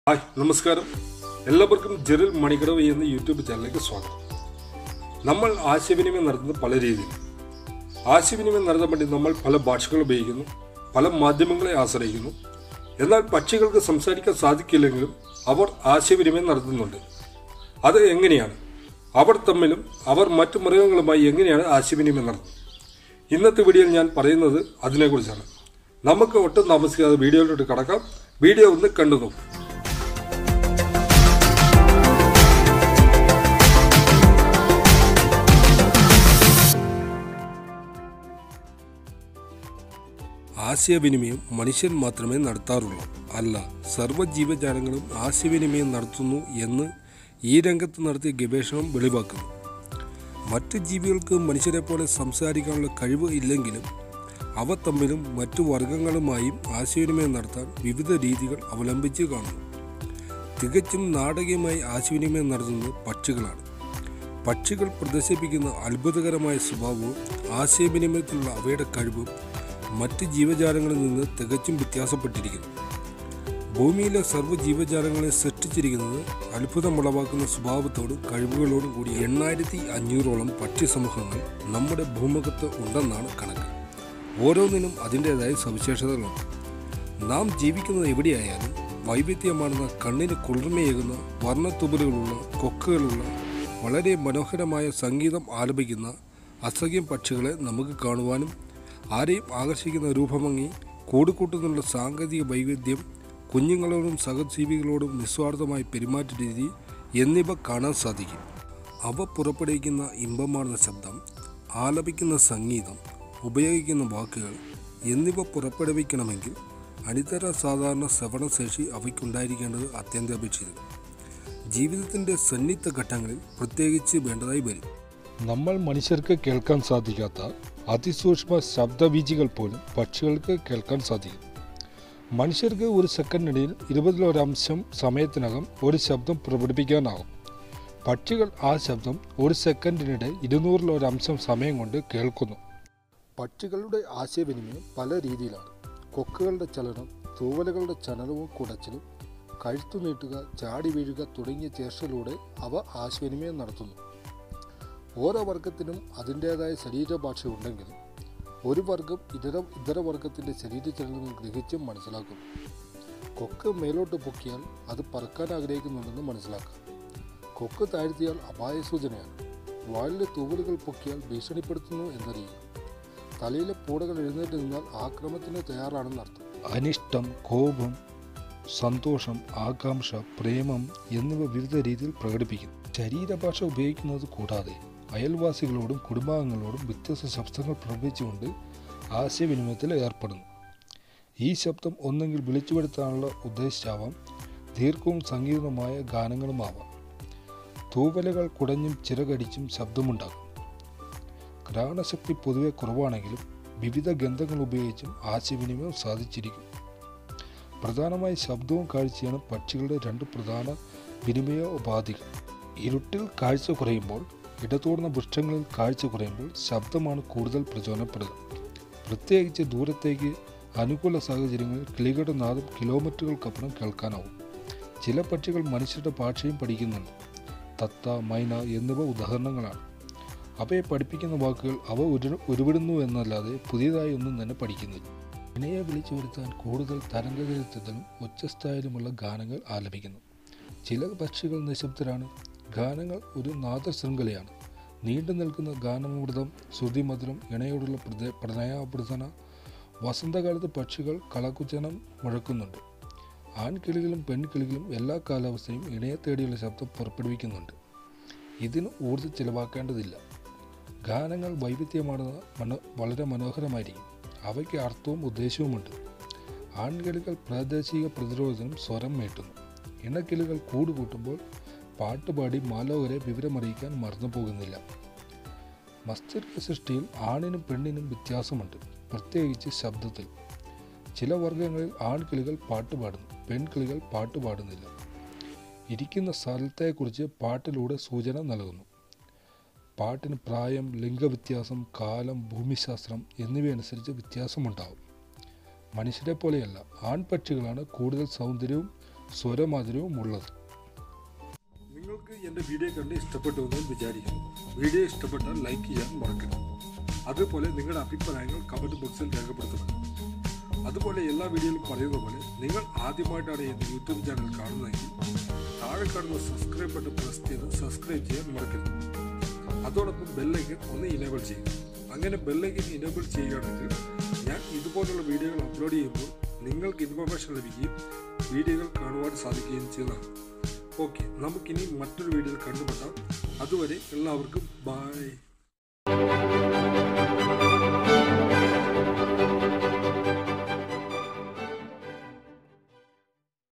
Hi നമസ്കാരം. എല്ലാവർക്കും ജെറിൽ മണിക്കടവ് എന്ന യൂട്യൂബ് ചാനലിലേക്ക് സ്വാഗതം. നമ്മൾ ആശയവിനിമയം നടത്തുന്നത് പല രീതിയിൽ. ആശയവിനിമയം നടത്താൻ വേണ്ടി നമ്മൾ പല ഭാഷകൾ ഉപയോഗിക്കുന്നു, പല മാധ്യമങ്ങളെ ആശ്രയിക്കുന്നു. എന്നാൽ പക്ഷികൾക്ക് സംസാരിക്കാൻ സാധിക്കില്ലെങ്കിലും അവർ ആശയവിനിമയം നടത്തുന്നുണ്ട്. അത് എങ്ങനെയാണ്? അവർ തമ്മിലും അവർ മറ്റു മൃഗങ്ങളുമായി എങ്ങനെയാണ് ആശയവിനിമയം നടത്തുന്നത്? ഇന്നത്തെ വീഡിയോയിൽ ഞാൻ പറയുന്നത് അതിനെക്കുറിച്ചാണ്. നമുക്ക് ഒട്ടും താമസിക്കാതെ വീഡിയോയിലോട്ട് കടക്കാം. വീഡിയോ ഒന്ന് കണ്ടു നോക്കും. ആശയവിനിമയം മനുഷ്യൻ മാത്രമേ നടത്താറുള്ളൂ. അല്ല, സർവ്വജീവജാലങ്ങളും ആശയവിനിമയം നടത്തുന്നു എന്ന് ഈ രംഗത്ത് നടത്തിയ ഗവേഷണം വെളിവാക്കുന്നു. മറ്റ് ജീവികൾക്ക് മനുഷ്യരെ പോലെ സംസാരിക്കാനുള്ള കഴിവ് ഇല്ലെങ്കിലും അവ തമ്മിലും മറ്റു വർഗങ്ങളുമായും ആശയവിനിമയം നടത്താൻ വിവിധ രീതികൾ അവലംബിച്ച് കാണുന്നു. തികച്ചും നാടകീയമായി ആശയവിനിമയം നടത്തുന്നത് പക്ഷികളാണ്. പക്ഷികൾ പ്രദർശിപ്പിക്കുന്ന അത്ഭുതകരമായ സ്വഭാവവും ആശയവിനിമയത്തിലുള്ള അവയുടെ കഴിവും മറ്റ് ജീവജാലങ്ങളിൽ നിന്ന് തികച്ചും വ്യത്യാസപ്പെട്ടിരിക്കുന്നു. ഭൂമിയിലെ സർവ്വ ജീവജാലങ്ങളെ സൃഷ്ടിച്ചിരിക്കുന്നത് അത്ഭുതമുളവാക്കുന്ന സ്വഭാവത്തോടും കഴിവുകളോടും കൂടി 8500ഓളം പക്ഷി സമൂഹങ്ങൾ നമ്മുടെ ഭൂമുഖത്ത് ഉണ്ടെന്നാണ് കണക്ക്. ഓരോന്നിനും അതിൻ്റേതായ സവിശേഷതകളുണ്ട്. നാം ജീവിക്കുന്നത് എവിടെയായാലും വൈവിധ്യമാർന്ന കണ്ണിന് കുളിർമയേകുന്ന വർണ്ണത്തുപലുകളുള്ള കൊക്കുകളുള്ള വളരെ മനോഹരമായ സംഗീതം ആലപിക്കുന്ന അസംഖ്യം പക്ഷികളെ നമുക്ക് കാണുവാനും ആരെയും ആകർഷിക്കുന്ന രൂപഭംഗി, കൂടുകൂട്ടുന്നുള്ള സാങ്കേതിക വൈവിധ്യം, കുഞ്ഞുങ്ങളോടും സഹജീവികളോടും നിസ്വാർത്ഥമായ പെരുമാറ്റ രീതി എന്നിവ കാണാൻ സാധിക്കും. അവ പുറപ്പെടുവിക്കുന്ന ഇമ്പമാർന്ന ശബ്ദം, ആലപിക്കുന്ന സംഗീതം, ഉപയോഗിക്കുന്ന വാക്കുകൾ എന്നിവ പുറപ്പെടുവിക്കണമെങ്കിൽ അനിതര സാധാരണ ശ്രവണശേഷി അവയ്ക്കുണ്ടായിരിക്കേണ്ടത് അത്യന്താപേക്ഷിതം. ജീവിതത്തിൻ്റെ സന്നിഗ്ധ ഘട്ടങ്ങളിൽ പ്രത്യേകിച്ച് വേണ്ടതായി വരും. നമ്മൾ മനുഷ്യർക്ക് കേൾക്കാൻ സാധിക്കാത്ത അതിസൂക്ഷ്മ ശബ്ദവീചികൾ പോലും പക്ഷികൾക്ക് കേൾക്കാൻ സാധിക്കും. മനുഷ്യർക്ക് ഒരു സെക്കൻഡിനിടയിൽ 20 സമയത്തിനകം ഒരു ശബ്ദം പുറപ്പെടുവിക്കാനാകും. പക്ഷികൾ ആ ശബ്ദം ഒരു സെക്കൻഡിനിടെ 200 സമയം കൊണ്ട് കേൾക്കുന്നു. പക്ഷികളുടെ ആശയവിനിമയം പല രീതിയിലാണ്. കൊക്കുകളുടെ ചലനം, തൂവലുകളുടെ ചലനവും കുടച്ചിലും, കഴുത്തു നീട്ടുക, ചാടി വീഴുക തുടങ്ങിയ ചേഷ്ടയിലൂടെ അവ ആശയവിനിമയം നടത്തുന്നു. ഓരോ വർഗത്തിനും അതിൻ്റേതായ ശരീരഭാഷ ഉണ്ടെങ്കിലും ഒരു വർഗം ഇതര വർഗത്തിൻ്റെ ശരീരചലനങ്ങൾ ഗ്രഹിച്ചും മനസ്സിലാക്കുന്നു. കൊക്ക് മേലോട്ട് പൊക്കിയാൽ അത് പറക്കാൻ ആഗ്രഹിക്കുന്നുണ്ടെന്ന് മനസ്സിലാക്കാം. കൊക്ക് താഴ്ത്തിയാൽ അപായ സൂചനയാണ്. വാലിലെ തൂവലുകൾ പൊക്കിയാൽ ഭീഷണിപ്പെടുത്തുന്നു എന്നറിയുക. തലയിലെ പൂടകൾ എഴുന്നേറ്റ് നിന്നാൽ ആക്രമണത്തിന് തയ്യാറാണെന്നർത്ഥം. അനിഷ്ടം, കോപം, സന്തോഷം, ആകാംക്ഷ, പ്രേമം എന്നിവ വിവിധ രീതിയിൽ പ്രകടിപ്പിക്കുന്നു. ശരീരഭാഷ ഉപയോഗിക്കുന്നത് കൂടാതെ അയൽവാസികളോടും കുടുംബാംഗങ്ങളോടും വ്യത്യസ്ത ശബ്ദങ്ങൾ പ്രകടിപ്പിച്ചുകൊണ്ട് ആശയവിനിമയത്തിൽ ഏർപ്പെടുന്നു. ഈ ശബ്ദം ഒന്നെങ്കിൽ വിളിച്ചു വരുത്താനുള്ള ഉദ്ദേശിച്ചാവാം, ദീർഘവും സംഗീതമായ ഗാനങ്ങളുമാവാം. തൂവലുകൾ കുടഞ്ഞും ചിറകടിച്ചും ശബ്ദമുണ്ടാകും. ഘ്രാണശക്തി പൊതുവെ കുറവാണെങ്കിലും വിവിധ ഗന്ധങ്ങൾ ഉപയോഗിച്ചും ആശയവിനിമയം സാധിച്ചിരിക്കും. പ്രധാനമായി ശബ്ദവും കാഴ്ചയാണ് പക്ഷികളുടെ രണ്ട് പ്രധാന വിനിമയ ഉപാധികൾ. ഇരുട്ടിൽ കാഴ്ച കുറയുമ്പോൾ, ഇടതൂർന്ന വൃക്ഷങ്ങളിൽ കാഴ്ച കുറയുമ്പോൾ ശബ്ദമാണ് കൂടുതൽ പ്രചോദനപ്പെടുക. പ്രത്യേകിച്ച് ദൂരത്തേക്ക് അനുകൂല സാഹചര്യങ്ങളിൽ കിളികളുടെ നാദം കിലോമീറ്ററുകൾക്കപ്പുറം കേൾക്കാനാവും. ചില പക്ഷികൾ മനുഷ്യരുടെ ഭാഷയും പഠിക്കുന്നുണ്ട്. തത്ത, മൈന എന്നിവ ഉദാഹരണങ്ങളാണ്. അവയെ പഠിപ്പിക്കുന്ന വാക്കുകൾ അവ ഉരുവിടുന്നു എന്നല്ലാതെ പുതിയതായി ഒന്നും തന്നെ പഠിക്കുന്നില്ല. ഇണയെ വിളിച്ചു വരുത്താൻ കൂടുതൽ തരംഗതരത്തിലും ഉച്ചസ്ഥായിലുമുള്ള ഗാനങ്ങൾ ആലപിക്കുന്നു. ചില പക്ഷികൾ നിശബ്ദരാണ്. ഗാനങ്ങൾ ഒരു നാദശൃംഖലയാണ്. നീണ്ടു നിൽക്കുന്ന ഗാനാമൃതം, ശ്രുതിമധുരം, ഇണയോടുള്ള പ്രണയാഭ്യർത്ഥന. വസന്തകാലത്ത് പക്ഷികൾ കളകുചനം മുഴക്കുന്നുണ്ട്. ആൺകിളികളും പെൺകിളികളും എല്ലാ കാലാവസ്ഥയും ഇണയെ തേടിയുള്ള ശബ്ദം പുറപ്പെടുവിക്കുന്നുണ്ട്. ഇതിന് ഊർജ്ജം ചിലവാക്കേണ്ടതില്ല. ഗാനങ്ങൾ വൈവിധ്യമാർന്ന വളരെ മനോഹരമായിരിക്കും. അവയ്ക്ക് അർത്ഥവും ഉദ്ദേശവുമുണ്ട്. ആൺകിളികൾ പ്രാദേശിക പ്രതിരോധത്തിനും സ്വരം മീട്ടുന്നു. ഇണക്കിളികൾ കൂടുകൂട്ടുമ്പോൾ പാട്ടുപാടി മാലോകരെ വിവരമറിയിക്കാൻ മറന്നു പോകുന്നില്ല. മസ്തിഷ്ക സൃഷ്ടിയിൽ ആണിനും പെണ്ണിനും വ്യത്യാസമുണ്ട്, പ്രത്യേകിച്ച് ശബ്ദത്തിൽ. ചില വർഗങ്ങളിൽ ആൺകിളികൾ പാട്ടുപാടുന്നു, പെൺകിളികൾ പാട്ടുപാടുന്നില്ല. ഇരിക്കുന്ന സ്ഥലത്തെക്കുറിച്ച് പാട്ടിലൂടെ സൂചന നൽകുന്നു. പാട്ടിന് പ്രായം, ലിംഗവ്യത്യാസം, കാലം, ഭൂമിശാസ്ത്രം എന്നിവയനുസരിച്ച് വ്യത്യാസമുണ്ടാകും. മനുഷ്യരെ പോലെയല്ല, ആൺപക്ഷികളാണ് കൂടുതൽ സൗന്ദര്യവും സ്വരമാധുര്യവുമുള്ളത്. നിങ്ങൾക്ക് എൻ്റെ വീഡിയോ കണ്ട് ഇഷ്ടപ്പെട്ടു എന്ന് വിചാരിക്കുന്നു. വീഡിയോ ഇഷ്ടപ്പെട്ടാൽ ലൈക്ക് ചെയ്യാൻ മറക്കരുത്. അതുപോലെ നിങ്ങളുടെ അഭിപ്രായങ്ങൾ കമൻറ്റ് ബോക്സിൽ രേഖപ്പെടുത്തണം. അതുപോലെ എല്ലാ വീഡിയോയിലും പറയുന്ന പോലെ നിങ്ങൾ ആദ്യമായിട്ടാണ് എൻ്റെ യൂട്യൂബ് ചാനൽ കാണുന്നതെങ്കിൽ താഴെ കാണുന്ന സബ്സ്ക്രൈബ് ബട്ടൺ പ്രസ് ചെയ്ത് സബ്സ്ക്രൈബ് ചെയ്യാൻ മറക്കരുത്. അതോടൊപ്പം ബെല്ലൈക്കൻ ഒന്ന് ഇനേബിൾ ചെയ്യും. അങ്ങനെ ബെല്ലൈക്കൻ ഇനേബിൾ ചെയ്യുകയാണെങ്കിൽ ഞാൻ ഇതുപോലുള്ള വീഡിയോകൾ അപ്ലോഡ് ചെയ്യുമ്പോൾ നിങ്ങൾക്ക് ഇൻഫർമേഷൻ ലഭിക്കുകയും വീഡിയോകൾ കാണുവാൻ സാധിക്കുകയും ചെയ്യുന്നതാണ്. ഓക്കെ, നമുക്കിനി മറ്റൊരു വീഡിയോയിൽ കണ്ടുമുട്ടാം. അതുവരെ എല്ലാവർക്കും ബൈ.